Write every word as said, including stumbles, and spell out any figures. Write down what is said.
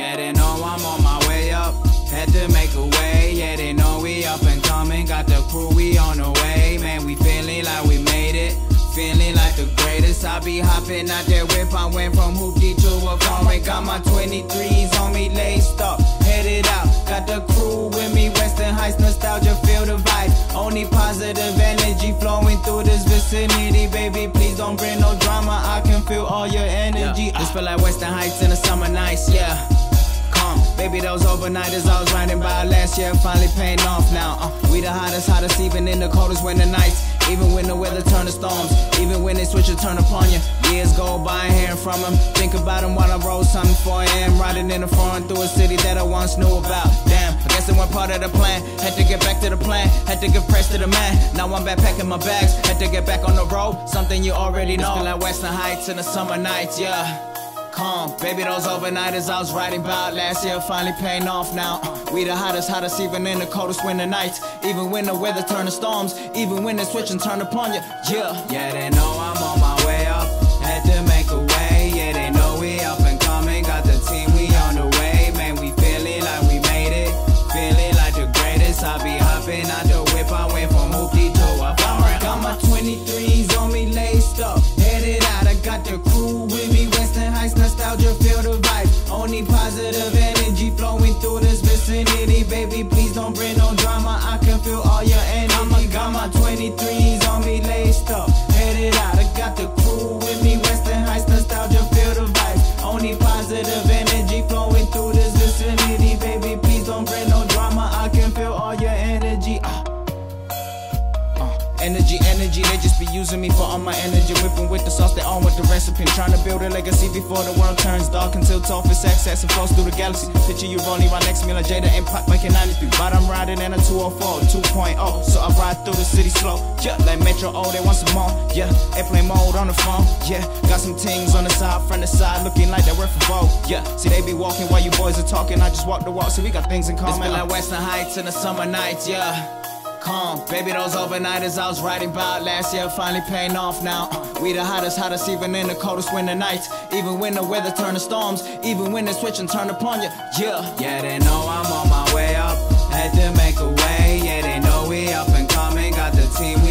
Yeah, they know I'm on my way up. Had to make a way. Yeah, they know we up and coming. Got the crew, we on the way. Man, we feeling like we made it. Feeling like the greatest. I be hopping out that whip. I went from hoopty to a comic. Got my twenty-threes on me laced up. Headed out. Got the crew with me. Western Heights nostalgia, feel the vibe. Only positive energy flowing through this vicinity. Baby, please don't bring no drama. I can feel all your energy. Yeah. This feel like Western Heights in the summer nights, yeah. Baby, those overnighters I was riding by last year finally paying off now. Uh, we the hottest, hottest even in the coldest winter nights. Even when the weather turn to storms, even when they switch and turn upon you. Years go by and hearing from them. Think about them while I roll something four A M Riding in the foreign through a city that I once knew about. Damn, I guess it wasn't part of the plan. Had to get back to the plan, had to give praise to the man. Now I'm back packing my bags, had to get back on the road. Something you already know. It's been like Western Heights in the summer nights, yeah. Calm, baby, those overnighters I was writing about last year finally paying off now. Uh, we the hottest, hottest even in the coldest winter nights. Even when the weather turn to storms, even when they switch and turn upon you, yeah. Yeah, they know I'm on my way up. Had to make a way, yeah, they know we up and coming. Got the team, we on the way. Man, we feeling like we made it. Feeling like the greatest. I be hopping out the whip. I went from hoopty to a foreign. Got my twenty-threes on me laced up. Headed out, I got the crew with me. Western Heights nostalgia, feel the vibe. Only positive energy flowing through this vicinity. Baby, please don't bring no drama. I can feel all your energy. Got my twenty-threes on me laced up. Headed out, I got the crew with me. Western Heights nostalgia, feel the vibe. Only positive energy flowing through this vicinity. Baby, please don't bring no drama. I can feel all your energy. uh. Energy, energy, they just be using me for all my energy. Whipping with the sauce, they on with the recipe. Trying to build a legacy before the world turns dark until Toph access and flows through the galaxy. Picture you rolling right next to me like Jada and Pop making ninety-three. But I'm riding in a two oh four, two point oh. So I ride through the city slow, yeah, like Metro O, they want some more, yeah. Airplane mode on the phone, yeah. Got some things on the side, front and side, looking like they're worth a vote, yeah. See, they be walking while you boys are talking. I just walk the walk, so we got things in common. It's been like Western Heights in the summer nights, yeah. Calm, baby, those overnighters I was writing about last year finally paying off now. Uh, we the hottest, hottest even in the coldest winter nights. Even when the weather turn to storms, even when they switch and turn upon you, yeah. Yeah, they know I'm on my way up. Had to make a way, yeah, they know we up and coming. Got the team, we